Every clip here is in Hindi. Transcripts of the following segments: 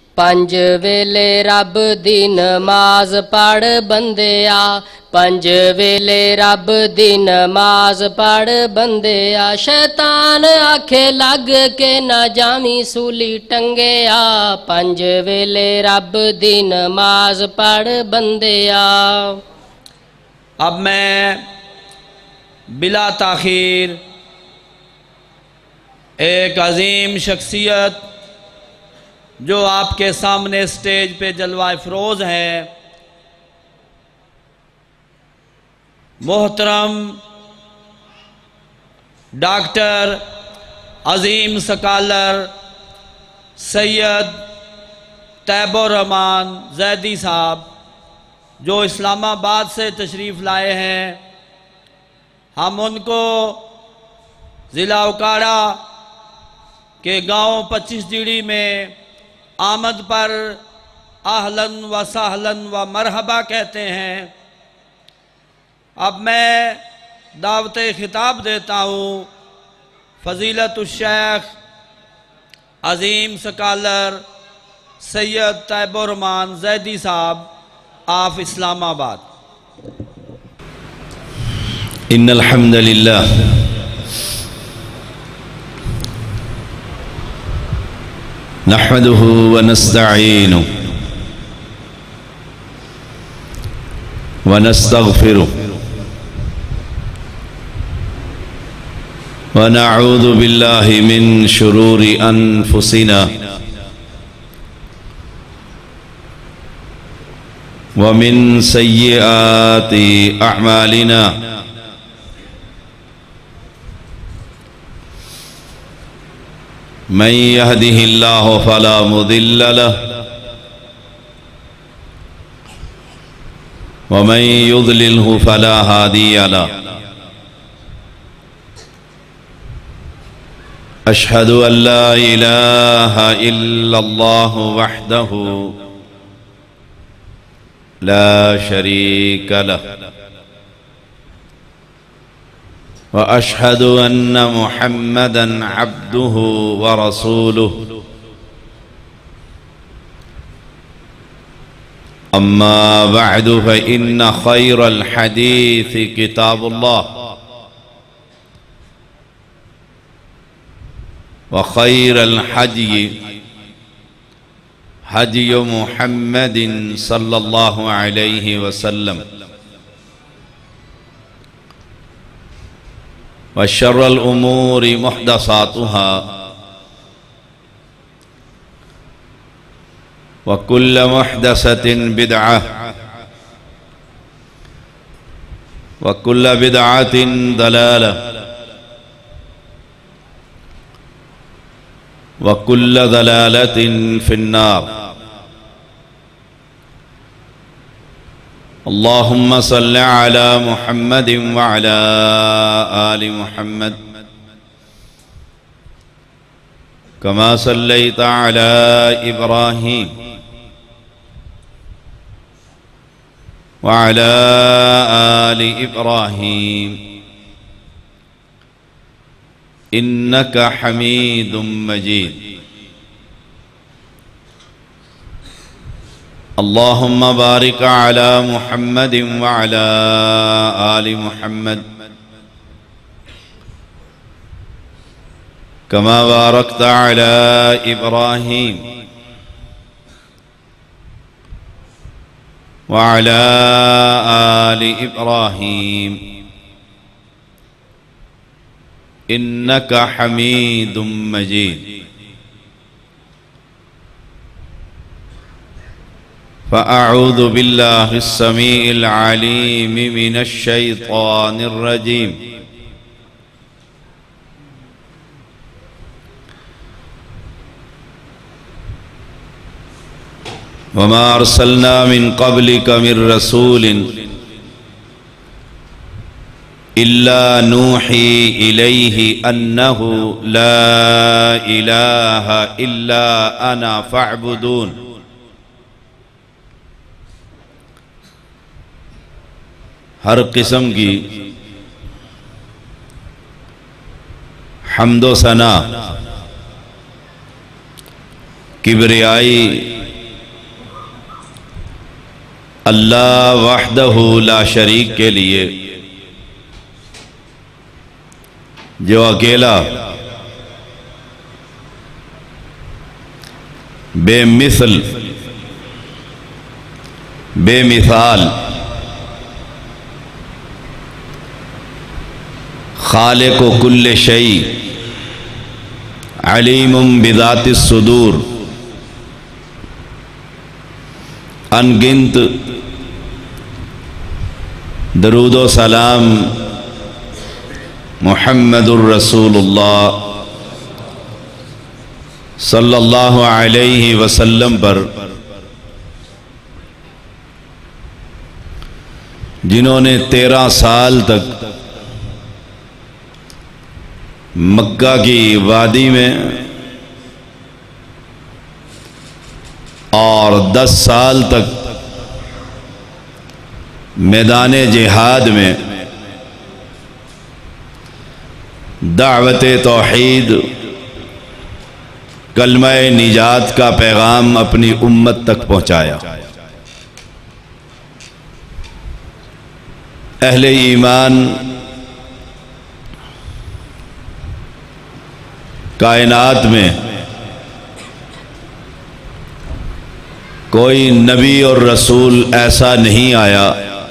पंज वेले रब दी नमाज पढ़ बंदिया, पंज वेले रब दी नमाज पढ़ बंदिया। शैतान आखे लग के ना जामी सूली टंगिया, पंज वेले रब दी नमाज पढ़ बंदिया। अब मैं बिला ताखीर एक अजीम शख्सियत जो आपके सामने स्टेज पे जलवा फरोज हैं, मोहतरम डॉक्टर अजीम स्कॉलर सैयद तैयबुर रहमान जैदी साहब जो इस्लामाबाद से तशरीफ़ लाए हैं, हम उनको ज़िला उकाड़ा के गांव 25 डीड़ी में आमद पर आहलन व सहलन व मरहबा कहते हैं। अब मैं दावत खिताब देता हूँ फ़ज़ीलतुश शेख अजीम स्कॉलर सैयद तैयबुर रहमान जैदी साहब ऑफ इस्लामाबाद। इन्नल हम्दुलिल्लाह नहमदुहु व नस्तईनुहु व नस्तगफिरुहु व नऊज़ु बिल्लाहि मिन शुरूरि अनफुसिना व मिन सय्यिआति अअमालिना। मन यहदिहिल्लाहु फला मुदिल्ल लहु व मन युद्लिलहु फला हादिय लहु। अशहदु अल्ला इलाहा इल्लल्लाहु वहदहु ला शरीक लहु व अशहदु अन्न मुहम्मदन अब्दुहु व रसूलुहु। अम्मा बअदु फ़इन्न खैरल हदीस किताबुल्लाह व खैरल हदी हदी मुहम्मदिन सल्लल्लाहु अलैहि वसल्लम व शर्रल उमूरि मुहदसातुहा व कुल्ल मुहदसतिन बिदअह व कुल्ल बिदअतिन दलालह व कुल्ल दलालतिन फिन्नार। अल्लाहुम्मा सल्लि अला मुहम्मदिन व अला आलि मुहम्मद कमा सल्लैता अला इब्राहीम व अला आलि इब्राहीम इन्नका हमीदुम मजीद। अल्लाहुम्मा बारिक अला मुहम्मदिन व अला आलि मुहम्मद कमा बारकता अला इब्राहीम व अला आलि इब्राहीम इन्नका हमीदुम मजीद। फ़अऊज़ु बिल्लाहिस समीइल अलीम मिनश शैतानिर रजीम। वमा अर्सलना मिन क़ब्लिका मिर रसूलिन इल्ला नूही इलैहि अन्नहु ला इलाहा इल्ला अना फ़अबुदून। हर किस्म की हम्दो सना किबरियाई अल्लाह वहदहू ला शरीक के लिए, जो अकेला बेमिसल बेमिसाल खालिक़ कुल्ल शै अलीमुम बिज़ातिस सुदूर, अनगिनत दरूदो सलाम मुहम्मदुर रसूलुल्लाह सल्लल्लाहु अलैहि वसल्लम पर, जिन्होंने 13 साल तक मक्का की वादी में और 10 साल तक मैदान जिहाद में दावत तौहीद कलमा निजात का पैगाम अपनी उम्मत तक पहुंचाया। अहले ईमान कायनात में कोई नबी और रसूल ऐसा नहीं आया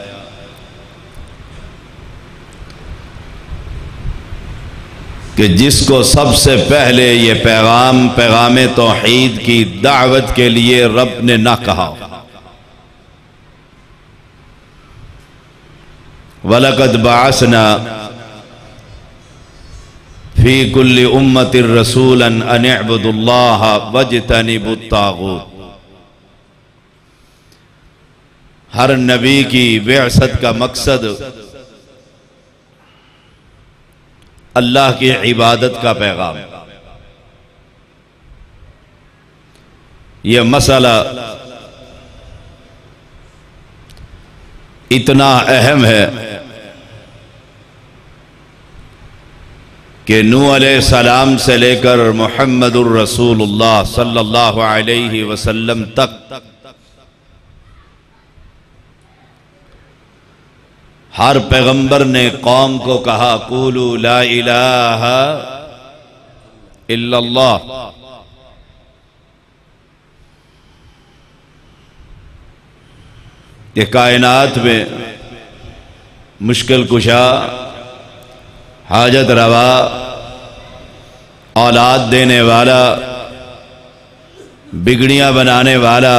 कि जिसको सबसे पहले ये पैगाम तौहीद की दावत के लिए रब ने ना कहा। वलक़द बअसना फी कुल्ली उम्मतिर रसूलन अन इअ्बुदुल्लाह वज्तनिबुत तागूत। हर नबी की बिअसत का मकसद अल्लाह की इबादत का पैगाम। यह मसला इतना अहम है कि नूह अलैहिस्सलाम से लेकर मुहम्मदुर रसूलुल्लाह सल्लल्लाहु अलैहि वसल्लम तक हर पैगंबर ने कौम को कहा कूलू ला इलाहा इल्लल्लाह। ये कायनात में मुश्किल कुशा, हाजत रवा, औलाद देने वाला, बिगड़ियां बनाने वाला,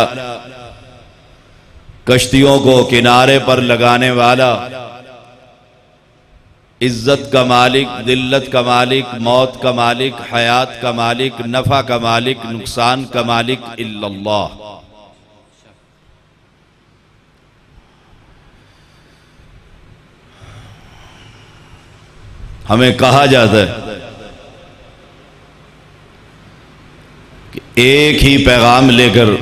कश्तियों को किनारे पर लगाने वाला, इज्जत का मालिक, दिल्लत का मालिक, मौत का मालिक, हयात का मालिक, नफा का मालिक, नुकसान का मालिक इल्लल्लाह। हमें कहा जाता है कि एक ही पैगाम लेकर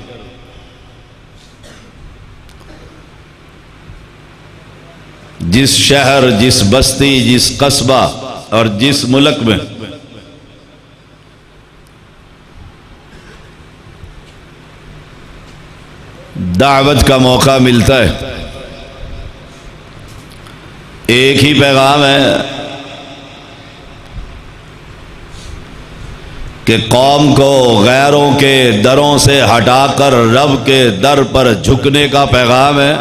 जिस शहर, जिस बस्ती, जिस कस्बा और जिस मुल्क में दावत का मौका मिलता है, एक ही पैगाम है कि कौम को गैरों के दरों से हटाकर रब के दर पर झुकने का पैगाम है।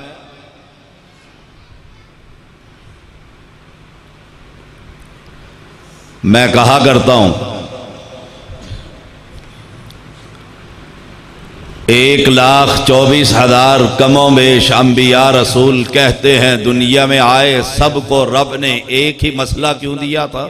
मैं कहा करता हूं 1,24,000 कमोबेश अंबिया रसूल कहते हैं दुनिया में आए सबको रब ने एक ही मसला क्यों दिया था?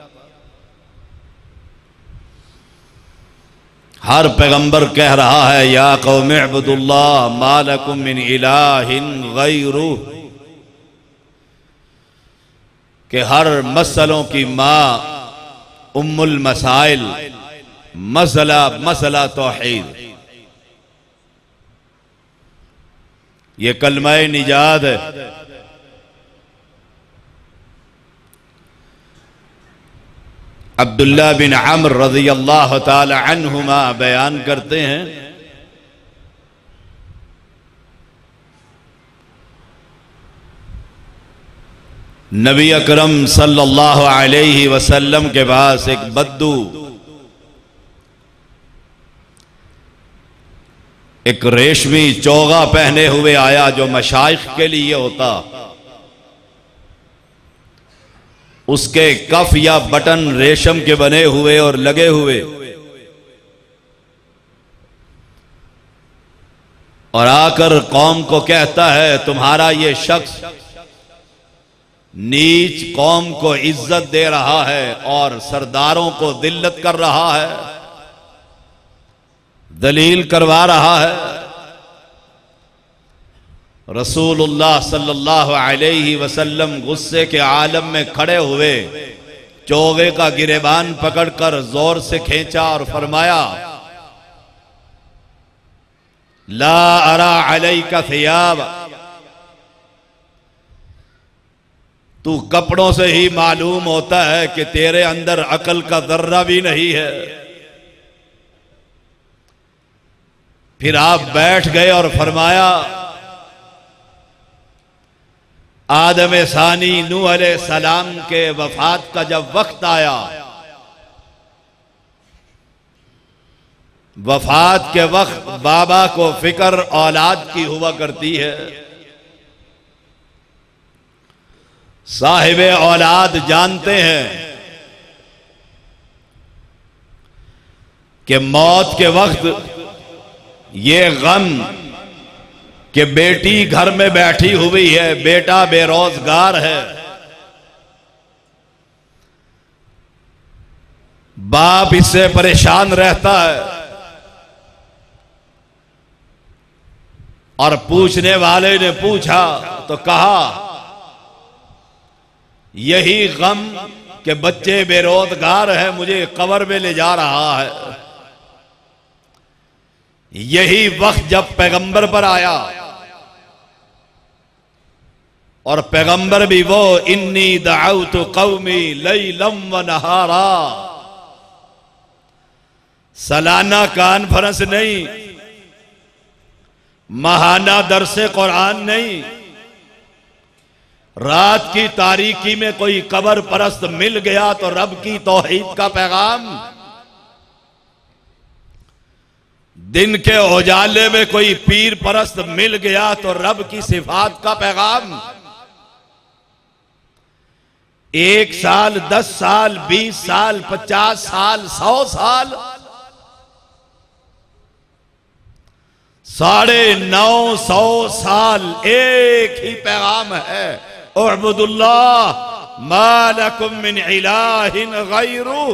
हर पैगंबर कह रहा है या कौम इअ्बुदुल्लाह मा लकुम मिन इलाहिन गैरुह, कि हर मसलों की मां उम्मुल मसाइल मसला तौहीद। ये कलमा निजात है। अब्दुल्ला बिन अम्र रज़ियल्लाहु ताला अन्हुमा बयान करते हैं नबी अकरम सल्लल्लाहु अलैहि वसल्लम के पास एक बद्दू एक रेशमी चोगा पहने हुए आया जो मशाइख के लिए होता। उसके कफ या बटन रेशम के बने हुए और लगे हुए, और आकर कौम को कहता है तुम्हारा ये शख्स नीच कौम को इज्जत दे रहा है और सरदारों को दिल्लत कर रहा है, दलील करवा रहा है। रसूलुल्लाह सल्लल्लाहु अलैहि वसल्लम गुस्से के आलम में खड़े हुए, चोगे का गिरेबान पकड़कर जोर से खींचा और फरमाया, ला अरा अलैका थियाब, तू कपड़ों से ही मालूम होता है कि तेरे अंदर अकल का जर्रा भी नहीं है। फिर आप बैठ गए और फरमाया, आदम सानी नूह अलैहि सलाम के वफात का जब वक्त आया, वफात के वक्त बाबा को फिक्र औलाद की हुआ करती है। साहिबे औलाद जानते हैं कि मौत के वक्त ये गम कि बेटी घर में बैठी हुई है, बेटा बेरोजगार है, बाप इससे परेशान रहता है, और पूछने वाले ने पूछा तो कहा यही गम कि बच्चे बेरोजगार हैं मुझे कब्र में ले जा रहा है। यही वक्त जब पैगंबर पर आया, और पैगंबर भी वो, इन्नी दअउतु कौमी लैलम व नहारा, सालाना कॉन्फ्रेंस नहीं, माहाना दरसे कुरान नहीं, रात की तारीकी में कोई कब्र परस्त मिल गया तो रब की तौहीद का पैगाम, दिन के उजाले में कोई पीर परस्त मिल गया तो रब की सिफात का पैगाम। 1 साल, 10 साल, 20 साल, 50 साल, 100 साल, 950 साल एक ही पैगाम है, उअबुदुल्लाह मा लकुम मिन इलाहिन गैरु।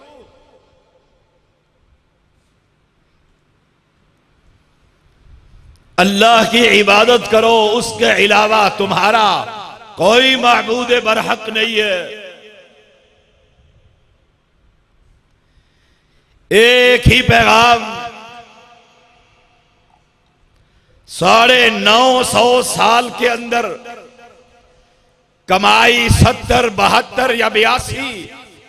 अल्लाह की इबादत करो, उसके अलावा तुम्हारा कोई माबूद बरहक नहीं है। एक ही पैगाम 950 साल के अंदर कमाई 70, 72 या 82,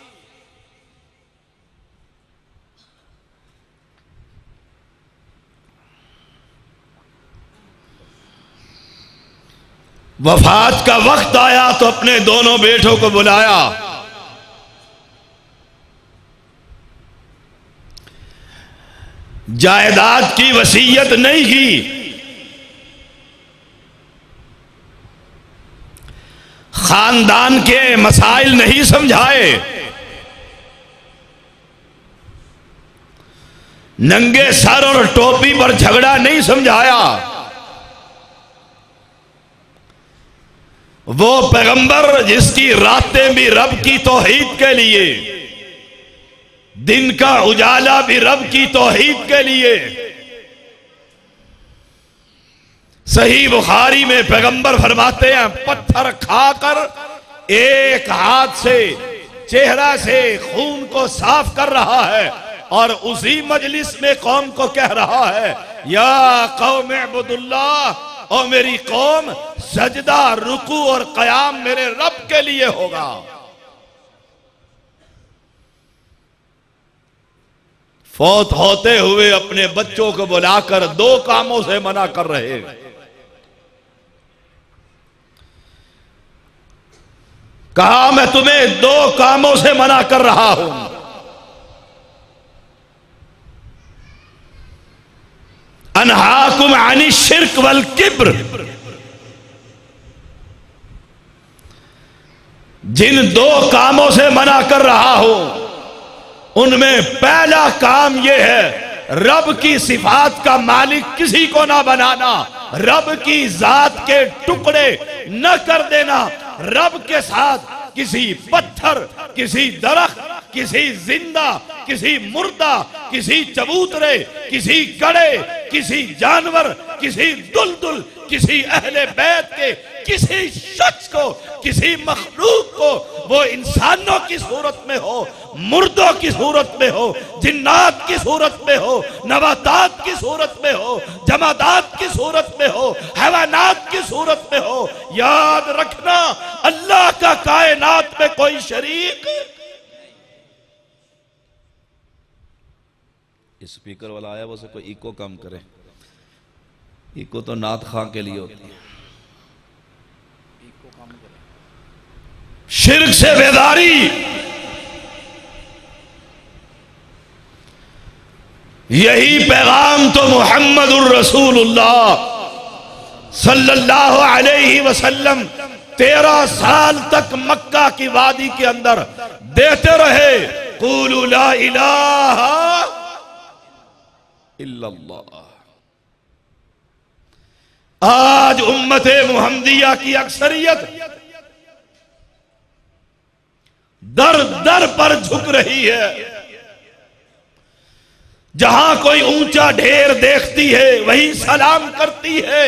वफात का वक्त आया तो अपने दोनों बेटों को बुलाया, जायदाद की वसीयत नहीं की, खानदान के मसाइल नहीं समझाए, नंगे सर और टोपी पर झगड़ा नहीं समझाया। वो पैगंबर जिसकी रातें भी रब की तौहीद के लिए, दिन का उजाला भी रब की तौहीद के लिए। सही बुखारी में पैगंबर फरमाते हैं, पत्थर खाकर एक हाथ से चेहरा से खून को साफ कर रहा है और उसी मजलिस में कौम को कह रहा है, या कौम इब्दुल्लाह, और मेरी कौम सजदा, रुकू और कयाम मेरे रब के लिए होगा। फौत होते हुए अपने बच्चों को बुलाकर 2 कामों से मना कर रहे। कहा मैं तुम्हें दो कामों से मना कर रहा हूं, अनहाकुम अनी शिर्क वल किब्र। जिन दो कामों से मना कर रहा हूं उनमें पहला काम यह है रब की सिफात का मालिक किसी को ना बनाना, रब की जात के टुकड़े न कर देना, रब के साथ किसी पत्थर, किसी दरख्त, किसी जिंदा, किसी मुर्दा, किसी चबूतरे, किसी कड़े, किसी जानवर, किसी दुलदुल, किसी अहले बैत के किसी शख्स को, किसी मखलूक को, वो इंसानों की सूरत में हो, मुर्दों की सूरत में हो, जिन्नात की सूरत में हो, नबातात की सूरत में हो, जमादात की सूरत में हो, हैवानात की सूरत में हो, याद रखना अल्लाह का कायनात में कोई शरीक। स्पीकर वाला आया वो से कोई इको कम करे, इको तो नात खां के लिए होती है। शिर्क से बेदारी, यही पैगाम तो मुहम्मदुर रसूलुल्लाह सल्लल्लाहु अलैहि वसल्लम 13 साल तक मक्का की वादी के अंदर देते रहे। क़ूलू ला इलाहा इल्लल्लाह। आज उम्मते मुहम्मदिया की अक्सरियत दर दर पर झुक रही है। जहां कोई ऊंचा ढेर देखती है वही सलाम करती है,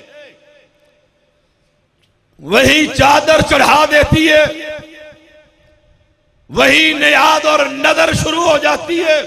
वही चादर चढ़ा देती है, वही नियाद और नदर शुरू हो जाती है,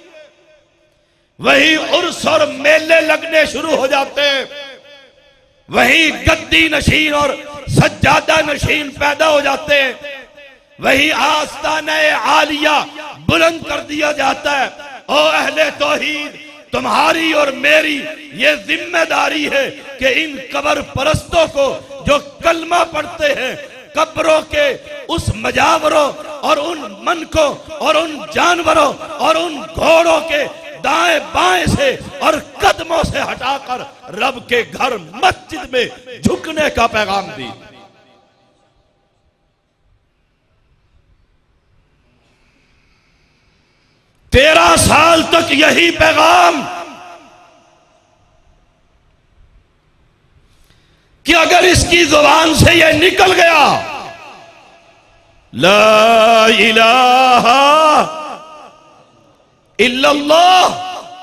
वही उर्स और मेले लगने शुरू हो जाते हैं, वही गद्दी नशीन और सज्जादा नशीन पैदा हो जाते हैं, वही आस्ताने आलिया बुलंद कर दिया जाता है। ओ अहले तौहीद, तुम्हारी और मेरी ये जिम्मेदारी है कि इन कब्र परस्तों को जो कलमा पढ़ते हैं, कब्रों के उस मजावरों और उन मनकों और उन जानवरों और उन घोड़ों के दाएं बाएं से और कदमों से हटाकर रब के घर मस्जिद में झुकने का पैगाम दी। 13 साल तक यही पैगाम कि अगर इसकी जुबान से यह निकल गया ला इलाहा इल्लल्लाह,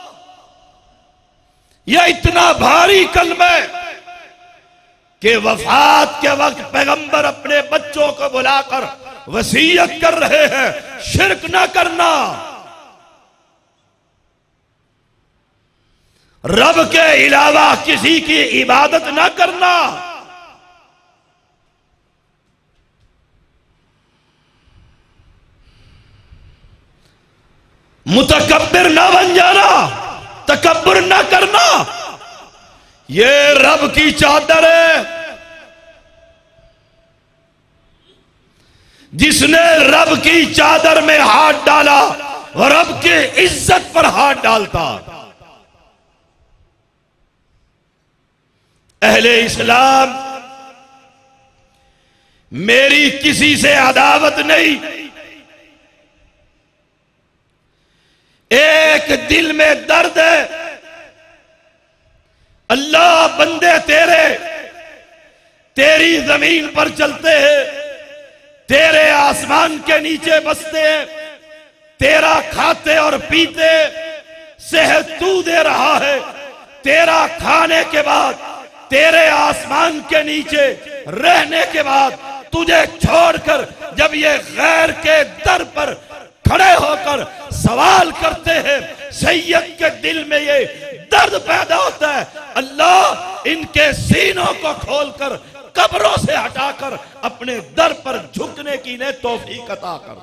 यह इतना भारी कलमा है कि वफात के वक्त पैगंबर अपने बच्चों को बुलाकर वसीयत कर रहे हैं, शिर्क ना करना, रब के अलावा किसी की इबादत ना करना, मुतकब्बिर ना बन जाना, तकब्बुर ना करना। ये रब की चादर है। जिसने रब की चादर में हाथ डाला वह रब की इज्जत पर हाथ डालता। अहले इस्लाम, मेरी किसी से अदावत नहीं, एक दिल में दर्द है। अल्लाह, बंदे तेरे तेरी जमीन पर चलते हैं, तेरे आसमान के नीचे बसते हैं, तेरा खाते और पीते सेहत तू दे रहा है। तेरा खाने के बाद, तेरे आसमान के नीचे रहने के बाद तुझे छोड़कर जब ये गैर के दर पर खड़े होकर सवाल करते हैं, सैयद के दिल में ये दर्द पैदा होता है। अल्लाह, इनके सीनों को खोलकर कब्रों से हटाकर अपने दर पर झुकने की ने तौफीक अता कर।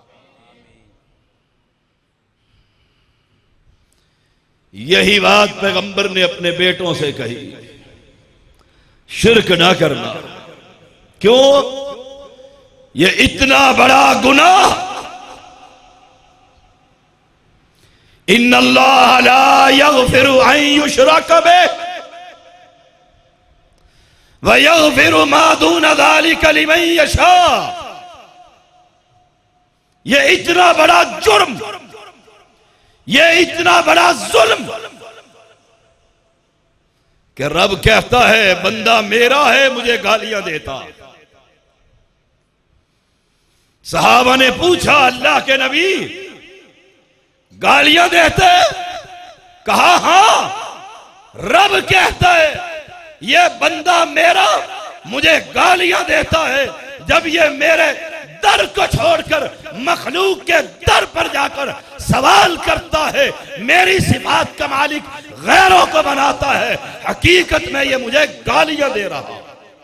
यही बात पैगंबर ने अपने बेटों से कही, शिर्क ना करना। क्यों? ये इतना बड़ा गुनाह, इन्नल्लाह ला यग़फ़िरु अन युशरक बिही व यग़फ़िरु मा दून ज़ालिका लिमन यशा। ये इतना बड़ा जुर्म, ये इतना बड़ा जुल्म कि रब कहता है बंदा मेरा है, मुझे गालियां देता। सहाबा ने पूछा अल्लाह के नबी गालियां देते? कहा हां, रब कहता है ये बंदा मेरा मुझे गालियां देता है। जब ये मेरे दर को छोड़कर मखलूक के दर पर जाकर सवाल करता है, मेरी सिफात का मालिक गैरों को बनाता है, हकीकत में ये मुझे गालियां दे रहा।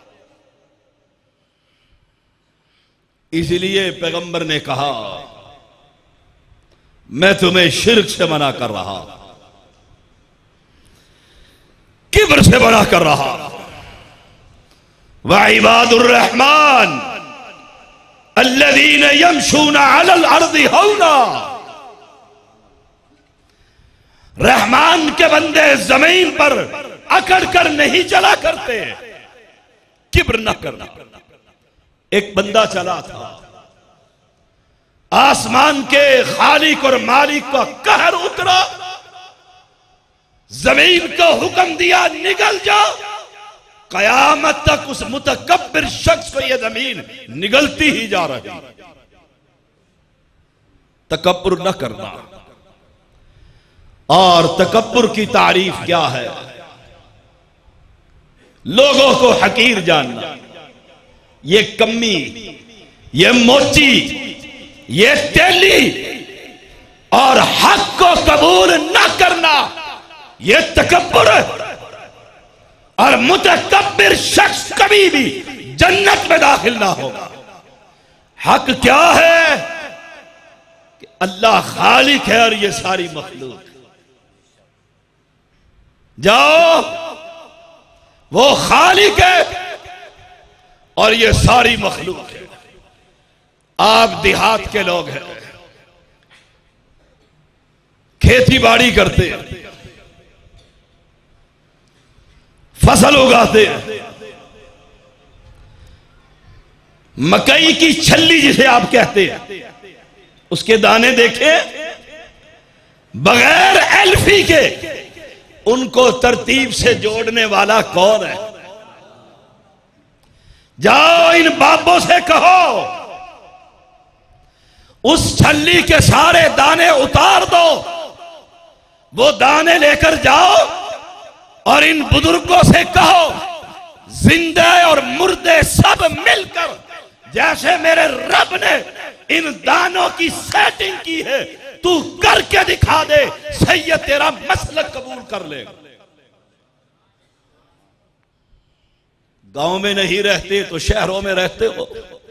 इसलिए पैगंबर ने कहा मैं तुम्हें शिर्क से मना कर रहा, किब्र से मना कर रहा। व इबादुर रहमान अल्लज़ीना यमशूना अलल अर्ज़ि हौना, रहमान के बंदे जमीन पर अकड़ कर नहीं चला करते, किब्र न करना। एक बंदा चला था, आसमान के खालिक और मालिक का कहर उतरा, जमीन को हुक्म दिया निगल जा। कयामत तक उस मुतकब्बिर शख्स को यह जमीन निगलती ही जा रही। तकब्बुर न करना। और तकब्बुर की तारीफ क्या है? लोगों को हकीर जानना, ये कम्मी, ये मोची, ये तेली, और हक को कबूल न करना, ये तकब्बुर है। और मुतकब्बिर शख्स कभी भी जन्नत में दाखिल ना होगा। हक क्या है कि अल्लाह खालिक है और ये सारी मखलूक। जाओ, वो खालिक है और ये सारी मखलूक है। आप देहात के लोग हैं, खेती बाड़ी करते हैं, फसल उगाते हैं, मकई की छल्ली जिसे आप कहते हैं, उसके दाने देखे बगैर एल्फी के, उनको तरतीब से जोड़ने वाला कौन है? जाओ इन बाबों से कहो उस छल्ली के सारे दाने उतार दो, वो दाने लेकर जाओ और इन बुजुर्गों से कहो जिंदा और मुर्दे सब मिलकर जैसे मेरे रब ने इन दानों की सेटिंग की है, तू करके दिखा दे, सैयद तेरा मसलक कबूल कर लेगा। गांव में नहीं रहते तो शहरों में रहते हो,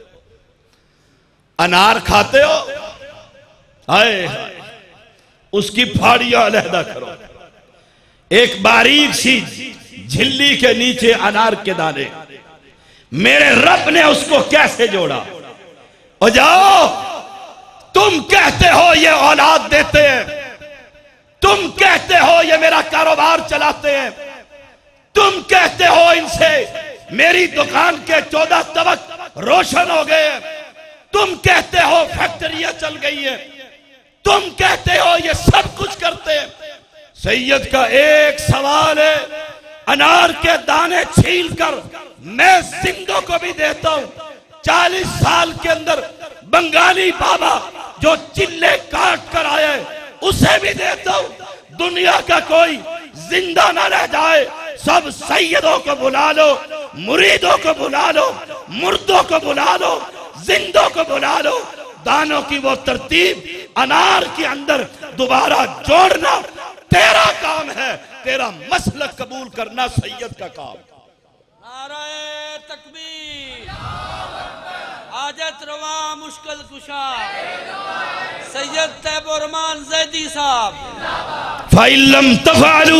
अनार खाते हो, हाय हाय, उसकी फाड़ियां अलहदा करो, एक बारीक सी झिल्ली के नीचे अनार के दाने, मेरे रब ने उसको कैसे जोड़ा। और जाओ, तुम कहते हो ये औलाद देते हैं, तुम कहते हो ये मेरा कारोबार चलाते हैं, तुम कहते हो इनसे मेरी दुकान के 14 तबक रोशन हो गए, तुम कहते हो फैक्ट्रियां चल गई है, तुम कहते हो ये सब कुछ करते हैं। सैयद का एक सवाल है, अनार के दाने छील कर मैं सिंधों को भी देता हूं, 40 साल के अंदर बंगाली बाबा जो चिल्ले काट कर आए उसे भी देता हूं। दुनिया का कोई जिंदा ना रह जाए, सब सैयदों को बुला लो, मुरीदों को बुला लो, मुर्दों को बुला लो, जिंदों को बुला लो। दानों की वो तरतीब अनार के अंदर दोबारा जोड़ना तेरा काम है, तेरा मसलक कबूल करना सैयद का काम। नाराए तकबीर, हाजत रवा मुश्किल कुशा सैयद तैयब रहमान ज़ैदी साहब। फ़इल्लम तफ़अलू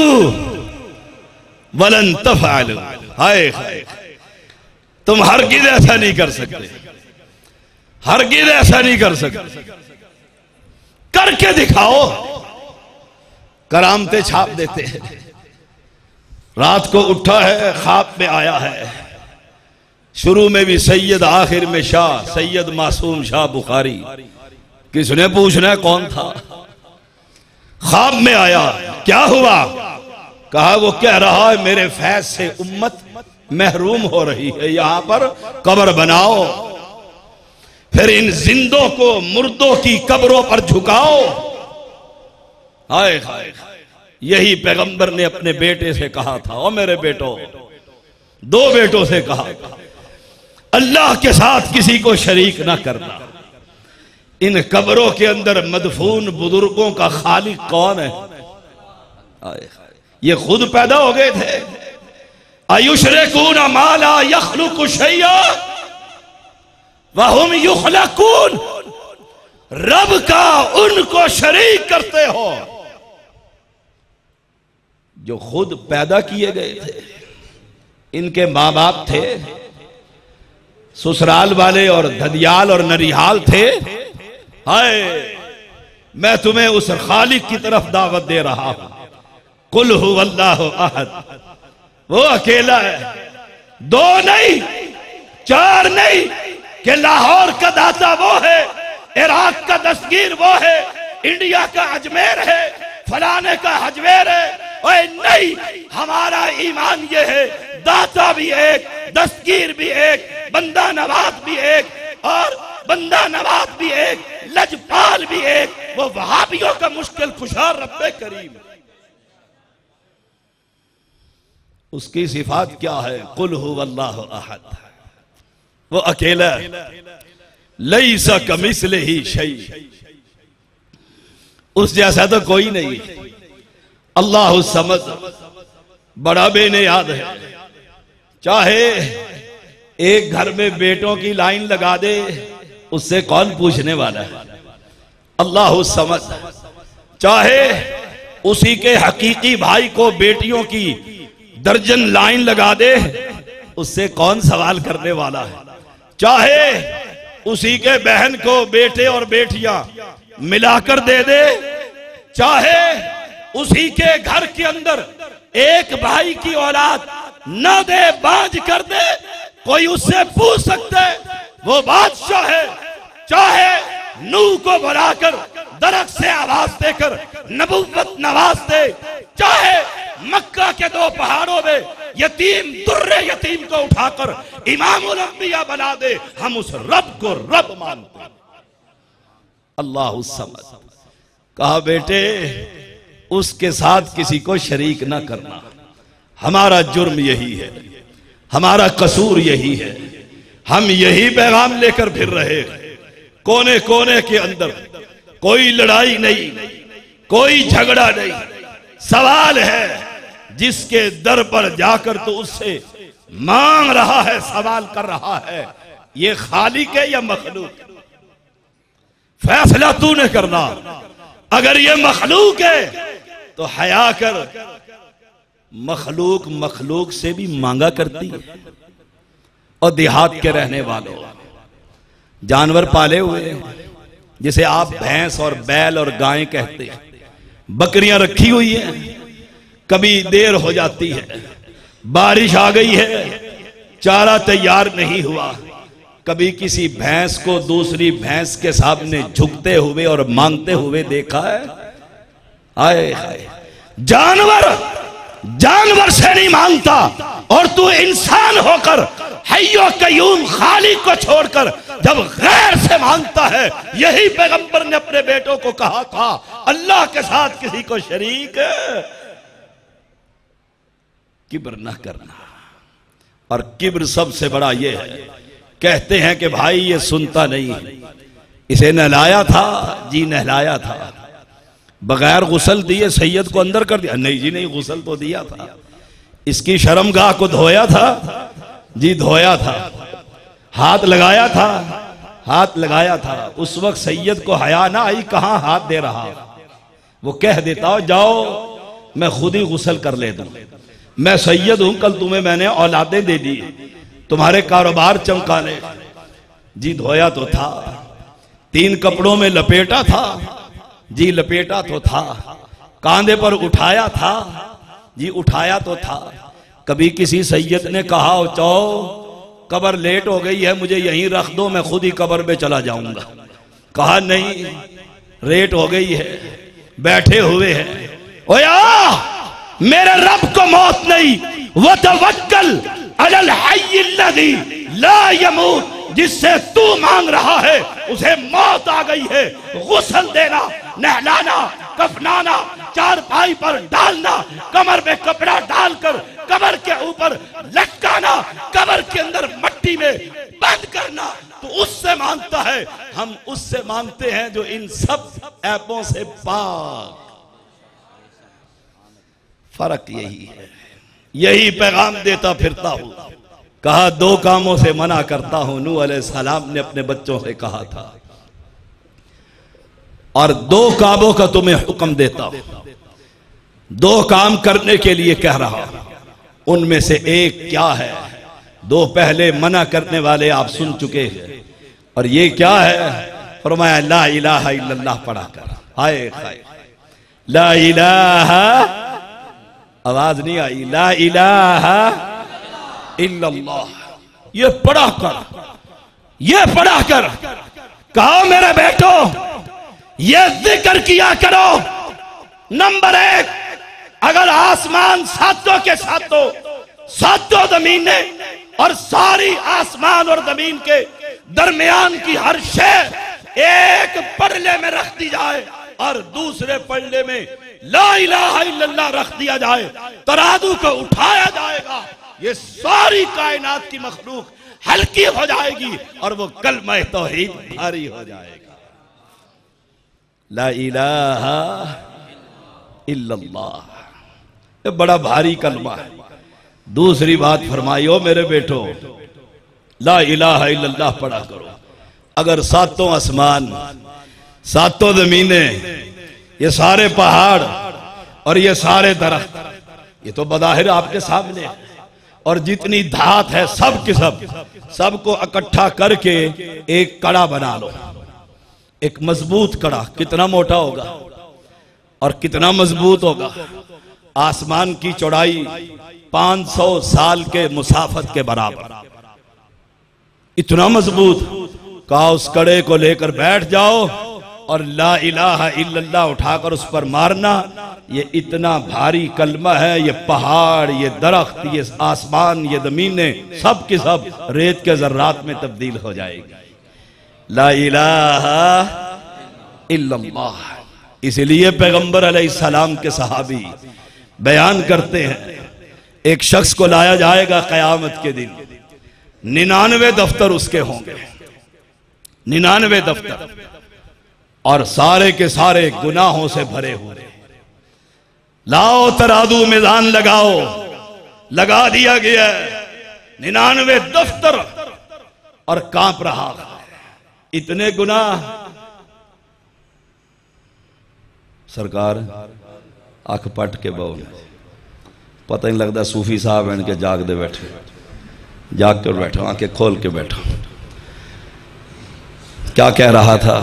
वलन तफ़अलू, हाय हाय, तुम हरगिज़ ऐसा नहीं कर सकते। हरगिज़ ऐसा नहीं कर सकते। करके दिखाओ, करामते छाप देते हैं। रात को उठा है, ख्वाब में आया है, शुरू में भी सैयद आखिर में शाह, सैयद मासूम शाह बुखारी। किसने पूछना है कौन था? ख्वाब में आया, क्या हुआ? कहा वो कह रहा है मेरे फैज से उम्मत महरूम हो रही है, यहां पर कब्र बनाओ, फिर इन जिंदों को मुर्दों की कब्रों पर झुकाओ। हाय हाय, यही पैगंबर ने अपने बेटे से कहा था। ओ मेरे बेटो, दो बेटों से कहा, अल्लाह के साथ किसी को शरीक ना करना। इन कब्रों के अंदर मदफून बुजुर्गों का खालिक कौन है? ये खुद पैदा हो गए थे। अयुशरिकून मा ला यख्लुकु शैया वहुम युखलकून, रब का उनको शरीक करते हो जो खुद पैदा किए गए थे। इनके माँ बाप थे, ससुराल वाले और धदियाल और नरिहाल थे। हाय, मैं तुम्हें उस खालिक की तरफ दावत दे रहा हूं। कुल हुवल्लाहु अहद, वो अकेला है, दो नहीं, चार नहीं, कि लाहौर का दाता वो है, इराक का दस्तगीर वो है, इंडिया का अजमेर है, फलाने का अजमेर है। ओए नहीं, हमारा ईमान ये है, दाता भी एक, दस्तगीर भी एक, बंदा नवाज भी एक, और बंदा नवाज भी एक, लजपाल भी एक, वो वहाबियों का मुश्किल कुशा रब्बे करीम। उसकी सिफात क्या है? कुल हुवल्लाहु अहद, वो अकेला, लैसा कमिस्लिही शै, उस जैसा तो कोई नहीं। अल्लाहु समद, बड़ा बेनियाद है। चाहे एक घर में बेटों की लाइन लगा दे, उससे कौन पूछने वाला है? अल्लाहु समद। चाहे उसी के हकीकी भाई को बेटियों की दर्जन लाइन लगा दे, उससे कौन सवाल करने वाला है? चाहे उसी के बहन को बेटे और बेटियां मिलाकर दे दे, चाहे उसी के घर के अंदर एक भाई की औलाद न दे, बांझ कर दे, कोई उससे पूछ सकता है? वो बादशाह है। चाहे नूह को बुलाकर दरख्त से आवाज देकर नबुव्वत नवाज दे, चाहे मक्का के दो पहाड़ों में यतीम दुर्रे यतीम को उठाकर इमामुल अंबिया बना दे, हम उस रब को रब मानते हैं। अल्लाहु समद। कहा बेटे, उसके साथ किसी को शरीक ना करना। हमारा जुर्म यही है, हमारा कसूर यही है। हम यही पैगाम लेकर फिर रहे हैं। कोने कोने के अंदर कोई लड़ाई नहीं, कोई झगड़ा नहीं। सवाल है जिसके दर पर जाकर तो उससे मांग रहा है, सवाल कर रहा है, ये खालिक है या मखलूक? फैसला तूने करना। अगर ये मखलूक है तो हया कर। मखलूक मखलूक से भी मांगा करती है। और देहात के रहने वालों, जानवर पाले हुए, जिसे आप भैंस और बैल और गाय कहते हैं, बकरियां रखी हुई हैं, कभी देर हो जाती है, बारिश आ गई है, चारा तैयार नहीं हुआ, कभी किसी भैंस को दूसरी भैंस के सामने झुकते हुए और मांगते हुए देखा है? आए हाय, जानवर जानवर से नहीं मांगता, और तू इंसान होकर हय्यो कयूम खालिक को छोड़कर जब गैर से मांगता है। यही पैगंबर ने अपने बेटों को कहा था, अल्लाह के साथ किसी को शरीक किब्र न करना। और किब्र सबसे बड़ा ये है, कहते हैं कि भाई ये सुनता नहीं, इसे नहलाया था जी, नहलाया था, बगैर गुसल दिए सैयद को अंदर कर दिया। नहीं जी नहीं, गुसल तो दिया था। इसकी शर्मगाह को धोया था जी, धोया था। हाथ लगाया था, हाथ लगाया था। उस वक्त सैयद को हया ना आई, कहां हाथ दे रहा। वो कह देता हो, जाओ मैं खुद ही गुसल कर लेता हूं, मैं सैयद हूं, कल तुम्हें मैंने औलादें दे दी, तुम्हारे कारोबार चमकाने। जी धोया तो था। 3 कपड़ों में लपेटा था जी, लपेटा तो था। कांधे पर उठाया था जी, उठाया तो था। कभी किसी सैयद ने कहा हो चौ कब्र लेट हो गई है, मुझे यहीं रख दो, मैं खुद ही कब्र में चला जाऊंगा। कहा नहीं, रेट हो गई है, बैठे हुए हैं। ओया मेरे रब को मौत नहीं, वो तवक्कल अलल हय्यिल्लज़ी ला यमूत, जिससे तू मांग रहा है उसे मौत आ गई है। गुस्ल देना, नहलाना, कफनाना, चारपाई पर डालना, कमर में कपड़ा डालकर कब्र के ऊपर लटकाना, कब्र के अंदर मट्टी में बंद करना, तो उससे मांगता है। हम उससे मांगते हैं जो इन सब ऐपों से पाक। फर्क यही है, यही पैगाम देता फिरता हूं। कहा 2 कामों से मना करता हूं, नूह अलैहिस्सलाम ने अपने बच्चों से कहा था, और 2 कामों का तुम्हें हुक्म देता हूं। 2 काम करने के लिए कह रहा हूं, उनमें से एक क्या है? 2 पहले मना करने वाले आप सुन चुके हैं, और ये क्या है? फरमाया ला इलाहा इल्लल्लाह पढ़ा कर। हाय हाय, ला इलाहा, आवाज नहीं आई, ला इलाहा इल्लल्लाह, ये पढ़ा कर, ये पढ़ा कर। कहो मेरे बेटो, ये जिक्र किया करो। नंबर 1, अगर आसमान सातों के सातों जमीनें और सारी आसमान और जमीन के दरमियान की हर शय एक पड़ले में रख दी जाए और दूसरे पड़ले में ला इलाहा इल्लल्लाह रख दिया जाए, तराजू को उठाया जाएगा, ये सारी कायनात की मखलूक हल्की हो जाएगी और वो कलमा तौहीद भारी हो जाएगा। ला इलाहा इल्लल्लाह, ये बड़ा भारी कलमा है। दूसरी बात फरमाइयो मेरे बेटो, ला इलाहा इल्लल्लाह पढ़ा करो। अगर 7 आसमान, 7 जमीनें, ये सारे पहाड़ और ये सारे दरख्त, ये तो बज़ाहिर आपके सामने है, और जितनी धात है सब की सबको इकट्ठा करके एक कड़ा बना लो, एक मजबूत कड़ा। कितना मोटा होगा और कितना मजबूत होगा? आसमान की चौड़ाई 500 साल के मुसाफत के बराबर, इतना मजबूत। कहा उस कड़े को लेकर बैठ जाओ और ला इलाहा इल्लल्लाह उठाकर उस पर मारना। ये इतना भारी कलमा है, ये पहाड़, ये दरख्त, ये आसमान, ये जमीनें, सब की सब रेत के जर्रात में तब्दील हो जाएगी। ला इलाहा इल्लल्लाह। इसलिए पैगंबर अलैहिस्सलाम के सहाबी बयान करते हैं, एक शख्स को लाया जाएगा कयामत के दिन, 99 दफ्तर उसके होंगे, 99 दफ्तर, और सारे के सारे गुनाहों से भरे हुए। लाओ तराजू मीज़ान लगाओ, लगा दिया गया 99 दफ्तर, और कांप रहा इतने गुनाह। सरकार अख पट के बहु, पता नहीं लगता सूफी साहब इनके जाग दे बैठे, जाग कर बैठो, आंखें खोल के बैठो। क्या कह रहा था?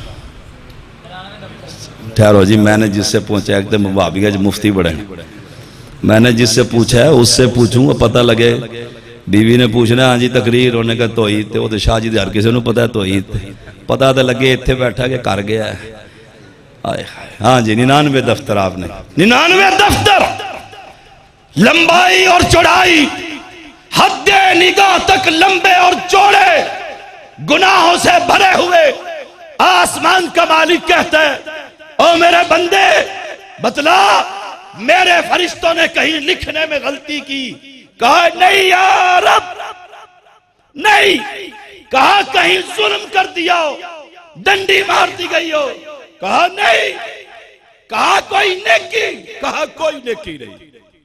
ठहरो जी, मैंने जिससे पूछा, एकदम मुबाबिया मुफ्ती बड़े, मैंने जिससे पूछा है उससे पूछूंगा, पता लगे। बीवी ने पूछना हाँ जी तकरीर, उन्होंने कहा तौहीद, तो शाह जी हर किसी को पता है तौहीद, पता तो लगे इतने बैठा के कर गया है। हाँ जी 99 दफ्तर, आपने 99 दफ्तर, लंबाई और चौड़ाई हद्दे निगाह तक लंबे और चौड़े, गुनाहों से भरे हुए। आसमान का मालिक कहता है, ओ मेरे बंदे बतला, मेरे फरिश्तों ने कहीं लिखने में गलती की? कहा नहीं या रब, नहीं। कहा कहीं जुल्म कर दिया हो, डंडी मार दी गई हो? कहा नहीं। कहा कोई नेकी? कहा कोई नेकी नहीं।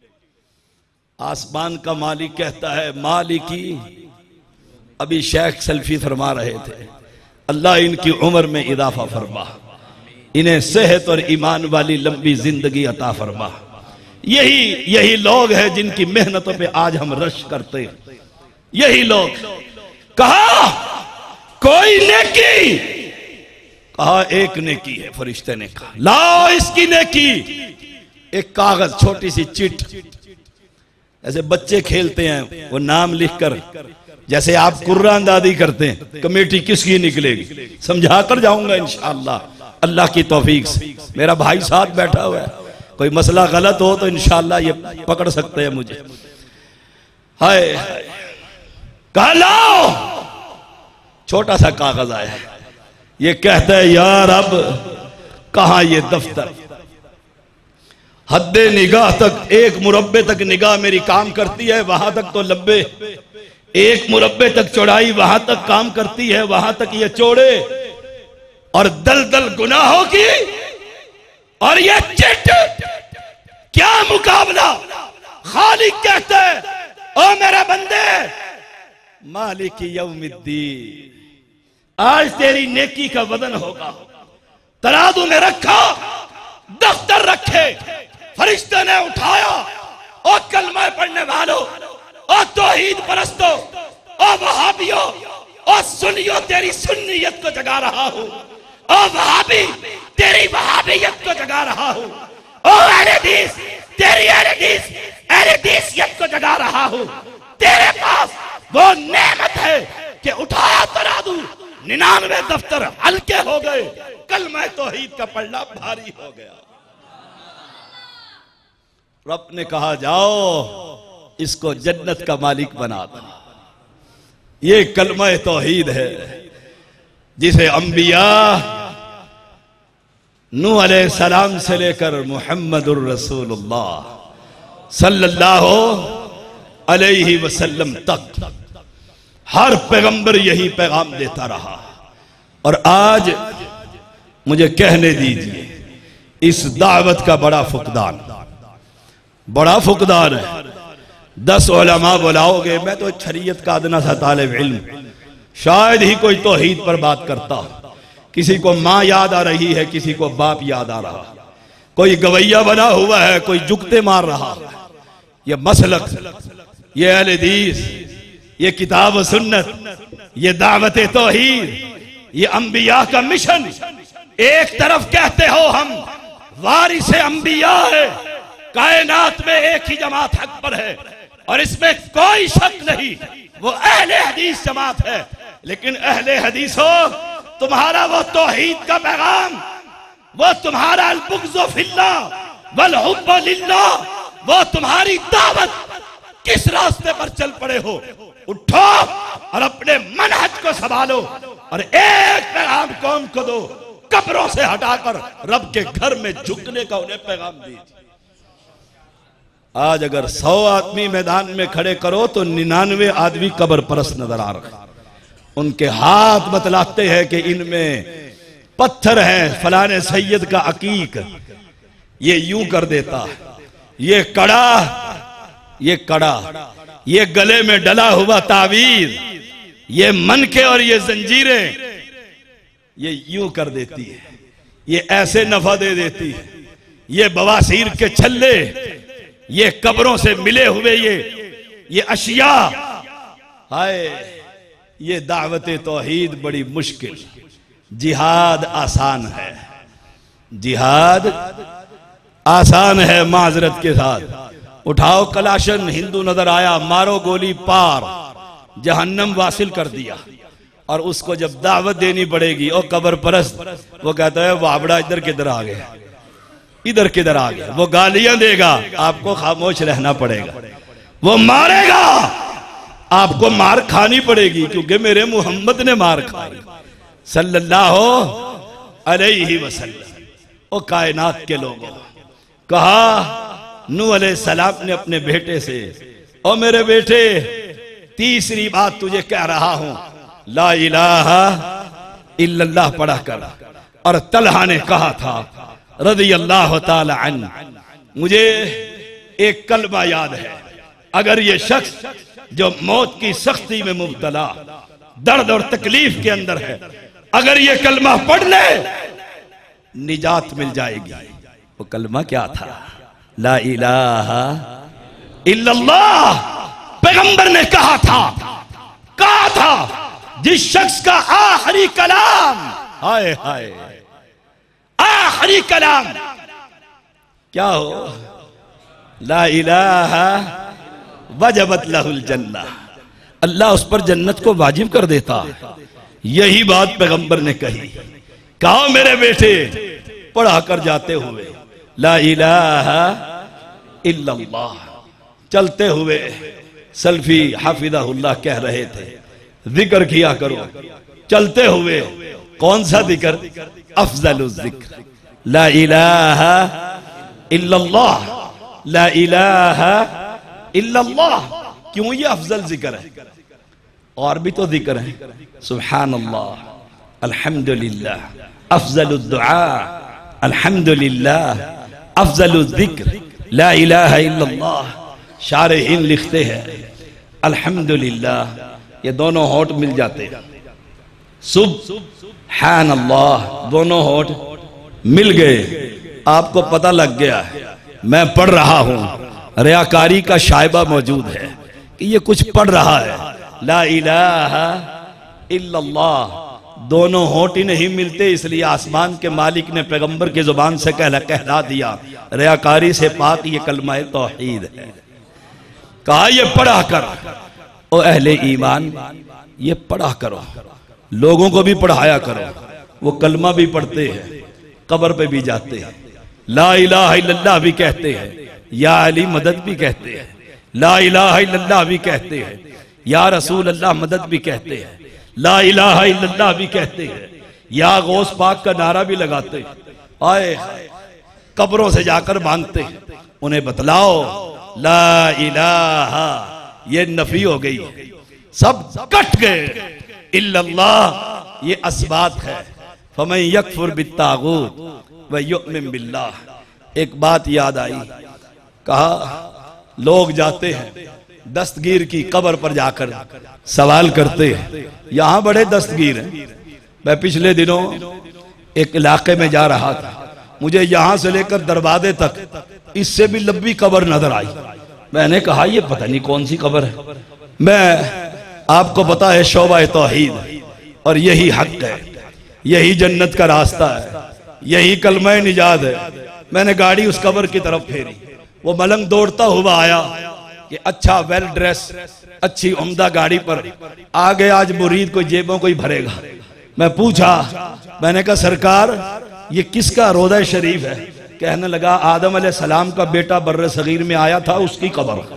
आसमान का मालिक कहता है, मालिकी। अभी शेख सल्फी फरमा रहे थे, अल्लाह इनकी उम्र में इजाफा फरमा, इन्हें सेहत और ईमान वाली लंबी जिंदगी अता फरमा। यही लोग हैं जिनकी मेहनतों पे आज हम रश करते हैं, यही लोग। कहा कोई नेकी? कहा एक नेकी है। फरिश्ते ने कहा लाओ इसकी नेकी। एक कागज, छोटी सी चिट, ऐसे बच्चे खेलते हैं, वो नाम लिखकर, जैसे आप कुर्रान दादी करते हैं, कमेटी किसकी निकलेगी समझा कर जाऊंगा इंशाअल्लाह, अल्लाह की तौफीक से। मेरा भाई साथ बैठा हुआ है, कोई मसला गलत हो तो इंशाअल्लाह ये पकड़ सकते हैं मुझे। हाय कहा लाओ, छोटा सा कागज आया है, ये कहता है यार अब कहां ये दफ्तर, हद्दे निगाह तक, एक मुरब्बे तक निगाह मेरी काम करती है, वहां तक तो लंबे, एक मुरब्बे तक चौड़ाई वहां तक काम करती है, वहां तक ये चौड़े, और दलदल गुनाहों की, और ये चिट, क्या मुकाबला। खालिक कहते हैं ओ मेरा बंदे, मालिक यौमिद्दीन, आज तेरी नेकी का वजन होगा, तराजू में रखा, दफ्तर रखे। फरिश्ते ने उठाया, ओ कलमा पढ़ने वालों, ओ तौहीद परस्तों, ओ वहाबियों, ओ सुन्नियों, तेरी सुन्नियत को जगा रहा हूं। ओ वहाबी, तेरी वहाबियत को जगा रहा हूं। ओ अहले हदीस, तेरी अहले हदीसियत को जगा रहा हूं। तेरे पास वो नेमत है कि उठाया तराजू, 99 दफ्तर हल्के हो गए, कलमा तौहीद का पलड़ा भारी हो गया। रब ने कहा जाओ इसको जन्नत का मालिक बना दो। ये कलमा तौहीद है जिसे अंबिया नूह अलैहिस्सलाम से लेकर मुहम्मदुर रसूलुल्लाह सल्लल्लाहु अलैहि वसल्लम तक हर पैगंबर यही पैगाम देता रहा। और आज मुझे कहने दीजिए, इस दावत का बड़ा फुकदान है। 10 उलमा बुलाओगे, मैं तो शरीयत का अदना सा तालिब इल्म, शायद ही कोई तौहीद पर बात करता। किसी को माँ याद आ रही है, किसी को बाप याद आ रहा, कोई गवैया बना हुआ है, कोई जुगते मार रहा। ये मसलक, ये अहले हदीस, ये किताब सुन्नत, ये दावत तौहीद, ये अंबिया का मिशन। एक तरफ कहते हो हम वारिस अंबिया है, कायनात में एक ही जमात हक पर है और इसमें कोई शक नहीं, वो अहले हदीस जमात है। लेकिन अहले हदीसो, तुम्हारा वो तौहीद का पैगाम, वो तुम्हारा अल-बुग़्ज़ु फिल्लाह वल हुब्बु लिल्लाह, वो तुम्हारी दावत, किस रास्ते पर चल पड़े हो? उठो और अपने मनहज को संभालो और एक पैगाम कौम को दो, कब्रों से हटाकर रब के घर में झुकने का उन्हें पैगाम दीजिए। आज अगर 100 आदमी मैदान में खड़े करो तो 99 आदमी कब्र परस्त नजर आ रहे, उनके हाथ बतलाते हैं कि इनमें पत्थर है, फलाने सैयद का अकीक ये यूं कर देता, ये कड़ा, ये गले में डला हुआ तावीज, ये मनके और ये जंजीरें ये यूं कर देती है, ये ऐसे नफा दे देती है, ये बवासीर के छल्ले, ये कब्रों से मिले हुए ये अशिया। हाय, ये दावत तौहीद बड़ी मुश्किल, जिहाद आसान है, जिहाद आसान है माजरत के साथ। उठाओ कलाशन, हिंदू नजर आया, मारो गोली पार, जहन्नम वासिल कर दिया। और उसको जब दावत देनी पड़ेगी, ओ कब्र परस्त, वो कहता है वाबड़ा इधर किधर आ गया, इधर किधर आ गया, वो गालियां देगा, आपको खामोश रहना पड़ेगा, वो मारेगा, आपको मार खानी पड़ेगी, क्योंकि मेरे मोहम्मद ने मार खाई सल्लल्लाहु अलैहि वसल्लम। ओ कायनात के लोगों, कहा नूह अलैहिस्सलाम ने अपने बेटे से, ओ मेरे बेटे, तीसरी बात तुझे कह रहा हूं, ला इलाहा इल्लल्लाह पढ़ा कर। और तलहा ने कहा था रज़ी अल्लाह ताला अन्हु, मुझे एक कलमा याद है, अगर ये शख्स जो मौत की सख्ती में मुब्तला, दर्द और तकलीफ के अंदर है, अगर ये कलमा पढ़ ले निजात मिल जाएगी। वो कलमा क्या था? ला इलाहा इल्लल्लाह। पैगंबर ने कहा था जिस शख्स का आखिरी कलाम हाय हाय, आखिरी कलाम क्या हो? ला इलाहा वजबत लहुल जन्नह, अल्लाह उस पर जन्नत को वाजिब कर देता। यही बात पैगंबर ने कही। कहा मेरे बेटे पढ़ा कर जाते हुए ला इलाहा इल्लल्लाह, चलते हुए सल्फी हाफिज़हुल्लाह कह रहे थे जिक्र किया करो। चलते हुए कौन सा जिक्र? अफजलुज जिक्र ला इलाहा इल्लल्लाह, ला इलाहा इल्लल्लाह। क्यों ये अफजल जिक्र है? और भी तो जिक्र है, सुब्हानल्लाह, अल्हम्दुलिल्लाह, अफजलुद दुआ, अल्हम्दुलिल्लाह, अफजलुज जिक्र ला इलाहा इल्लल्लाह। शारहीन लिखते हैं अल्हम्दुलिल्लाह, ये दोनों होठ मिल जाते हैं, सुब्हानल्लाह दोनों होठ मिल गए, आपको पता लग गया है मैं पढ़ रहा हूं, रियाकारी का शायबा मौजूद है कि ये कुछ पढ़ रहा है। ला इलाहा इल्लल्लाह, दोनों होठ ही नहीं मिलते, इसलिए आसमान के मालिक ने पैगंबर की जुबान से कहला दिया रियाकारी से पाक ये कलमा तौहीद है। कहा ये पढ़ा कर, ओ अहले ईमान ये पढ़ा करो, लोगों को भी पढ़ाया करो। वो कलमा भी पढ़ते हैं, कब्र पे भी जाते हैं, ला इलाहा इल्लल्लाह भी कहते हैं, या अली मदद भी कहते हैं, ला इलाहा इल्लल्लाह भी कहते हैं, या रसूल अल्लाह मदद भी कहते हैं, ला इलाहा इल्लल्लाह भी कहते हैं, या गौस पाक का नारा भी लगाते हैं। आए कब्रों से जाकर मांगते हैं, उन्हें बतलाओ ला इलाहा, ये नफी हो गई, सब कट गए। इल्लल्लाह ये असबात है। फमन यकफुर बित्तागूत व युमिन बिल्लाह। एक बात याद आई, कहा लोग जाते हैं दस्तगीर की कब्र पर जाकर सवाल करते हैं, यहां बड़े दस्तगीर हैं। मैं पिछले दिनों एक इलाके में जा रहा था, मुझे यहां से लेकर दरवाजे तक इससे भी लंबी कब्र नजर आई। मैंने कहा ये पता नहीं कौन सी कब्र है। मैं आपको पता है शोबा तौहीद, और यही हक है, यही जन्नत का रास्ता है, यही कलमा निजात है। मैंने गाड़ी उस कब्र की तरफ फेरी, वो मलंग दौड़ता हुआ आया कि अच्छा वेल ड्रेस, अच्छी उम्दा गाड़ी पर आगे, आज मुरीद कोई जेबों को ही भरेगा। मैं पूछा, मैंने कहा सरकार ये किसका रोज़ा शरीफ है? कहने लगा आदम अलैहिस्सलाम का बेटा बर्रे सगीर में आया था, उसकी कब्र।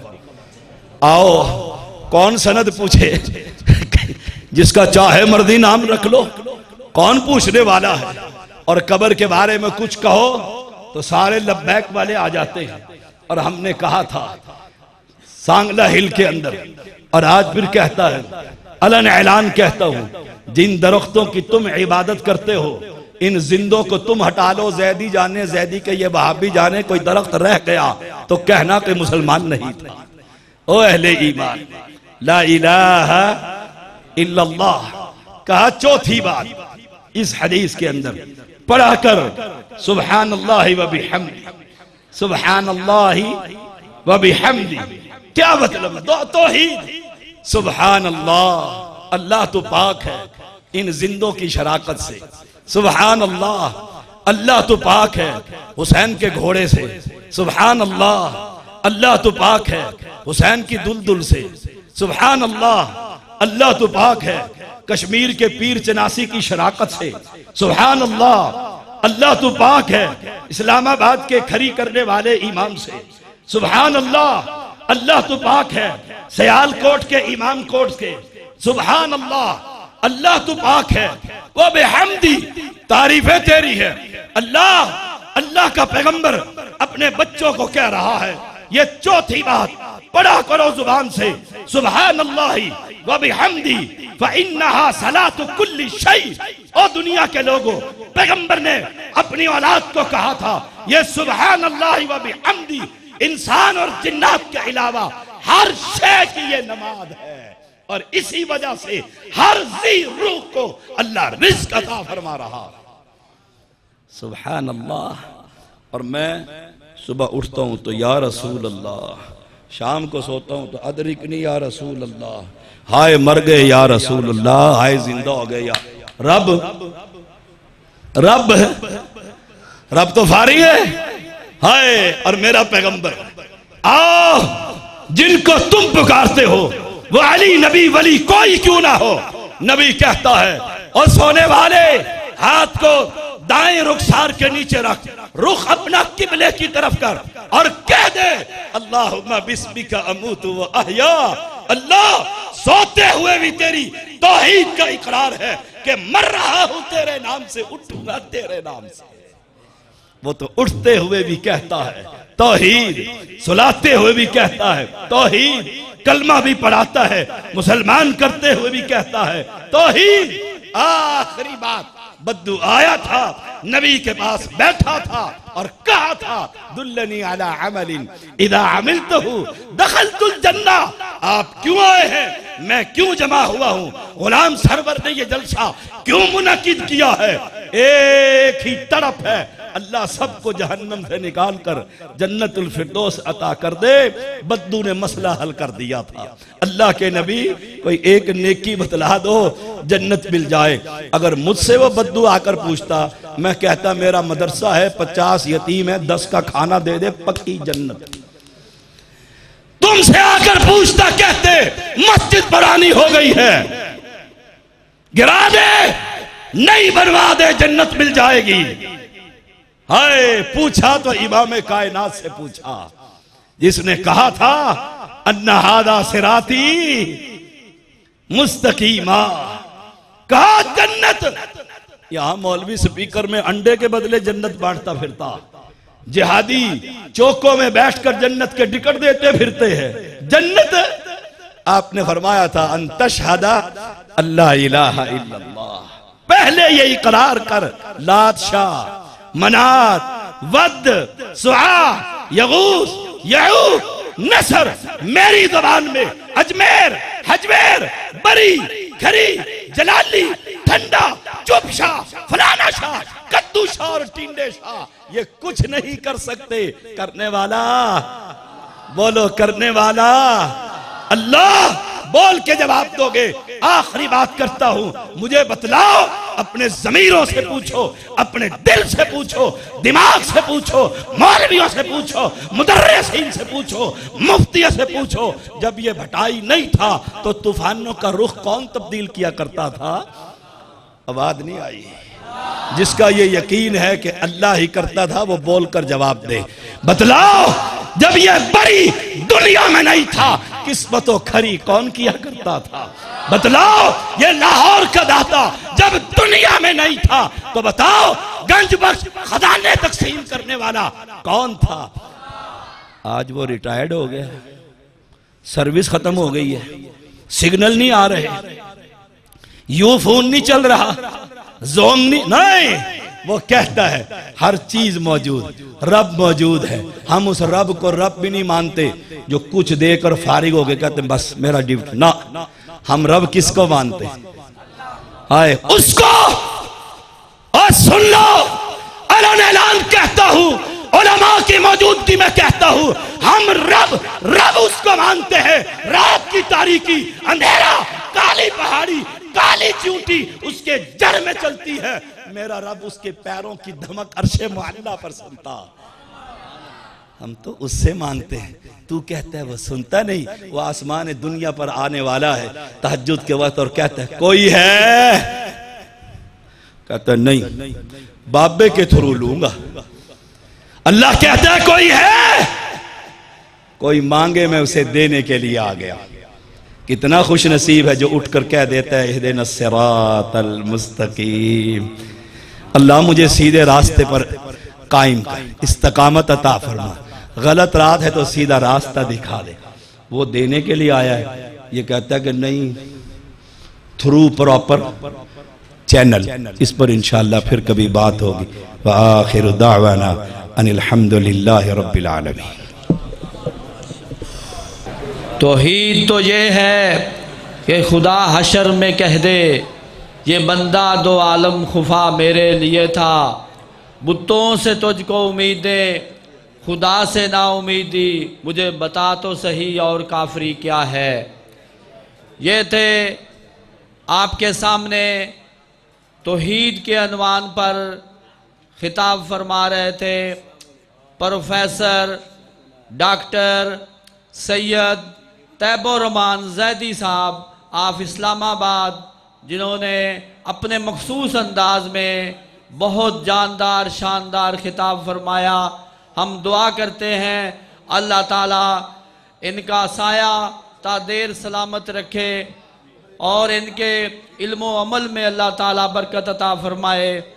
आओ कौन सनद पूछे, जिसका चाहे मर्जी नाम रख लो, कौन पूछने वाला है? और कब्र के बारे में कुछ कहो तो सारे लब्बैक वाले आ जाते हैं। और हमने कहा था सांगला हिल के अंदर, और आज फिर कहता है, अलन ऐलान कहता हूं, जिन दरख्तों की तुम इबादत करते हो इन जिंदों को तुम हटा लो। जैदी जाने, जैदी के ये वहाबी जाने, कोई दरख्त रह गया तो कहना कि मुसलमान नहीं था। ओ अहले ईमान, ला इलाहा इल्लल्लाह। कहा चौथी बात इस हदीस के अंदर पढ़ा कर सुब्हानल्लाहि व बिहम्दी, सुब्हानल्लाहि व बिहम्दी। क्या मतलब? दो तौहीद, सुब्हानल्लाह अल्लाह तो पाक है इन जिंदों की शराकत से, सुब्हानल्लाह अल्लाह तो पाक है हुसैन के घोड़े से, सुब्हानल्लाह अल्लाह तो पाक है हुसैन की दुलदुल से, सुब्हानल्लाह अल्लाह तो पाक है कश्मीर के पीर चनासी की शराकत से, सुब्हानल्लाह अल्लाह तो पाक है इस्लामाबाद के खरी करने वाले इमाम से, सुब्हानल्लाह अल्लाह तो पाक है सियालकोट के इमाम कोट के, सुब्हानल्लाह अल्लाह तो पाक है वो बेहमदी, तारीफें तेरी है अल्लाह। अल्लाह का पैगंबर अपने बच्चों को कह रहा है ये चौथी बात पढ़ा करो जुबान से, सुब्हानल्लाहि व बिहम्दी फइन्नहा सलातु कुल्ली शै। और दुनिया के लोगों, पैगंबर ने अपनी औलाद को कहा था ये सुब्हानल्लाहि व बिहम्दी इंसान और जिन्नात के अलावा हर शय की ये नमाज है। और इसी वजह से हर जी रूह को अल्लाह रिज़्क अता फरमा रहा। सुभान अल्लाह। और मैं सुबह उठता हूं तो या रसूल अल्लाह, शाम को सोता हूं तो अदरिकनी या रसूल अल्लाह, हाय मर गए या रसूल अल्लाह, हाय जिंदा हो गए या रब। रब है, रब तो फारिग है, हाय, और मेरा पैगंबर। आओ, जिनको तुम पुकारते हो वो अली नबी वली कोई क्यों ना हो, नबी कहता है, और सोने वाले हाथ को दाएं रुखसार के नीचे रख, रुख अपना किबले की तरफ कर और कह दे अल्लाहुम्मा बिस्मिका अमूतु व अहया। अल्लाह, सोते हुए भी तेरी तौहीद का इकरार है कि मर रहा हूं तेरे नाम से, उठूंगा तेरे नाम से। वो तो उठते हुए भी कहता है तौहीद, सुलाते हुए भी कहता है तौहीद, कलमा भी पढ़ाता है, मुसलमान करते हुए भी कहता है तौहीद। आखिरी बात, बद्दू आया था, नबी के पास बैठा था और कहा था दुल्लनी अला अमलिन इदा अमिलतहु दखलतुल जन्ना। आप क्यों आए हैं, मैं क्यों जमा हुआ हूं, गुलाम सरवर ने ये जलसा क्यों मुनक्किद किया है? एक ही तड़प है, अल्लाह सबको जहन्नम से निकाल कर जन्नतुल फिरदौस अता कर दे। बद्दू ने मसला हल कर दिया था। अल्लाह के नबी, कोई एक नेकी बतला दो, जन्नत मिल जाए। अगर मुझसे वो बद्दू आकर पूछता, मैं कहता मेरा मदरसा है, 50 यतीम है, 10 का खाना दे दे, पक्की जन्नत। तुमसे आकर पूछता, कहते मस्जिद पुरानी हो गई है, गिरा दे, नहीं बनवा दे, जन्नत मिल जाएगी। हाय, पूछा तो इमाम कायनात से पूछा, जिसने कहा था अन्ना हादा सिराती मुस्तकीमा, कहा जन्नत। यहां मौलवी स्पीकर में अंडे के बदले जन्नत बांटता फिरता, जिहादी चौकों में बैठकर जन्नत के टिकट देते फिरते हैं। जन्नत आपने फरमाया था अंतशहदा अल्लाह इलाहा इल्लल्लाह, पहले ये इकरार कर, लात शाह मनात वद सुआ यगूस यऊक नसर मेरी जुबान में अजमेर हजमेर बरी खरी जलाली ठंडा चुप शाह फलाना शाह कद्दू शाह और टिंडे शाह ये कुछ नहीं कर सकते। करने वाला बोलो, करने वाला अल्लाह। बोल के जवाब दोगे। आखिरी बात करता हूं, मुझे बतलाओ, अपने ज़मीरों से पूछो, अपने दिल से पूछो, दिमाग से पूछो, मौलवियों से पूछो, मुदर्रिसीन से पूछो, मुफ्तियों से पूछो, जब ये भटाई नहीं था तो तूफानों का रुख कौन तब्दील किया करता था? आवाज नहीं आई। जिसका ये यकीन है कि अल्लाह ही करता था वो बोलकर जवाब दे। बतलाओ, जब ये बड़ी दुनिया में नहीं था, किस्मतों खरी कौन किया करता था? बतलाओ, ये लाहौर का दाता जब दुनिया में नहीं था तो बताओ, गंज बख्श खजाने तकसीम करने वाला कौन था? आज वो रिटायर्ड हो गया, सर्विस खत्म हो गई है, सिग्नल नहीं आ रहे, यू फोन नहीं चल रहा, जोन नहीं। वो कहता है हर चीज मौजूद, रब मौजूद है। हम उस रब को रब भी नहीं मानते जो कुछ देकर फारिग हो गए, कहते बस मेरा ड्यूटी ना। हम रब किसको मानते? आए उसको। और सुन लो, ऐलान कहता हूं, उलमा की मौजूदगी में कहता हूं, हम रब उसको मानते हैं। रात की तारीकी, अंधेरा, काली पहाड़ी, काली चूंटी उसके जड़ में चलती है, मेरा रब उसके पैरों की धमक अर्शे मुअल्ला पर सुनता। हम तो उससे मानते हैं, तू कहता है वो सुनता नहीं, वो आसमान दुनिया पर आने वाला है तहज्जुद के वक्त और कहता है कोई है, कहता है नहीं, बाबे के थ्रू लूंगा। अल्लाह कहता है कोई है, कोई मांगे मैं उसे देने के लिए आ गया। कितना खुश नसीब है जो उठकर कह देता है इहदिना सिरातल मुस्तकीम, अल्लाह मुझे सीधे रास्ते पर कायम कर, इस्तकामत अता फरमा, गलत रात है तो सीधा रास्ता दिखा दे। वो देने के लिए आया है। ये कहता है कि नहीं, थ्रू प्रॉपर चैनल, इस पर इंशाअल्लाह फिर कभी बात होगी। व आखिरु दावाना अनिल हम्दुलिल्लाहि रब्बिल आलमीन। तौहीद तो ये है कि खुदा हशर में कह दे, ये बंदा दो आलम खुफा मेरे लिए था, बुतों से तुझको उम्मीदें, खुदा से ना उम्मीदी, मुझे बता तो सही और काफरी क्या है। ये थे आपके सामने तौहीद के अनवान पर खिताब फरमा रहे थे प्रोफेसर डॉक्टर सैयद तैयबुर्रहमान ज़ैदी साहब ऑफ इस्लामाबाद, जिन्होंने अपने मखसूस अंदाज में बहुत जानदार शानदार खिताब फरमाया। हम दुआ करते हैं अल्लाह ताला इनका साया ता देर सलामत रखे और इनके इल्म व अमल में अल्लाह ताला बरकत अता फरमाए।